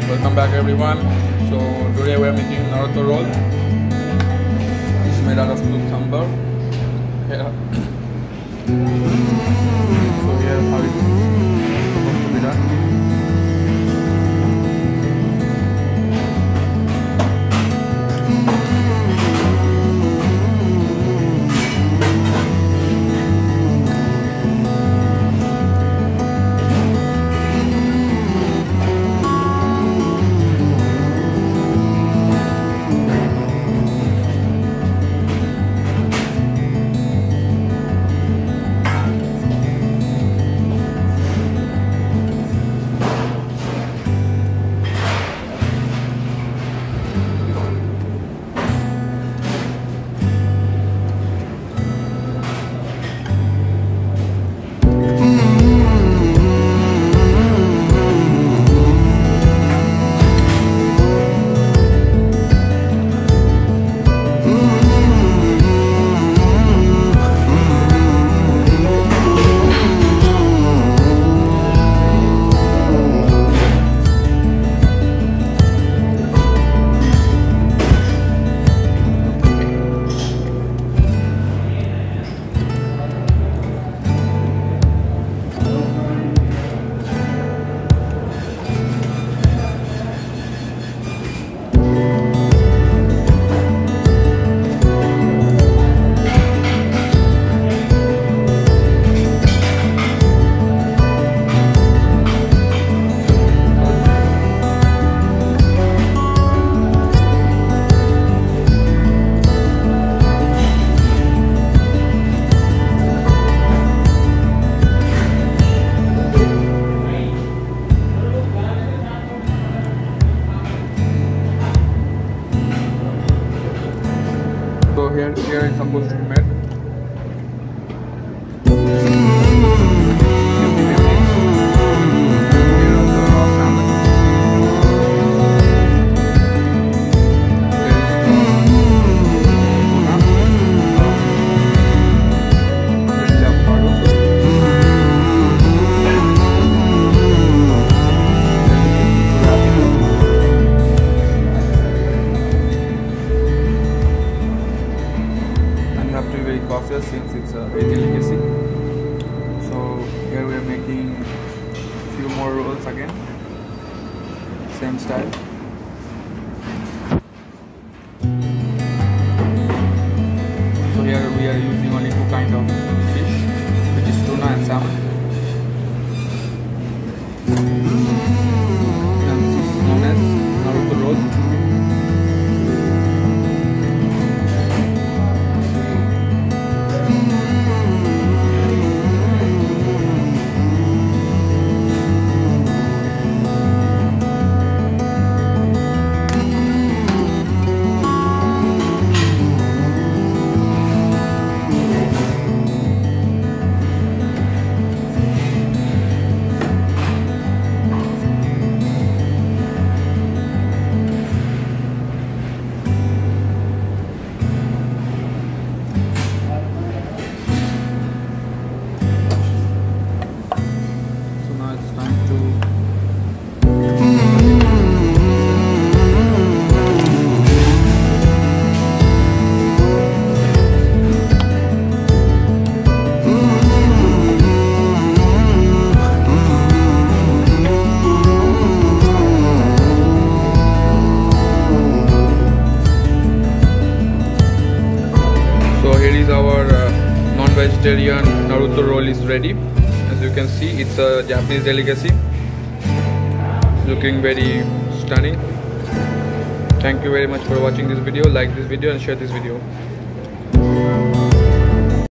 Welcome back everyone. So today we are making Naruto roll. It's made out of cucumber. Yeah. So here how it's supposed to be done. So here it's supposed to be made. Process since it's a delicacy. So here we are making a few more rolls again, same style. So here we are using only two kind of fish, which is tuna and salmon. And this is known as Naruto roll. So here is our non-vegetarian Naruto roll is ready. As you can see, it's a Japanese delicacy. Looking very stunning. Thank you very much for watching this video. Like this video and share this video.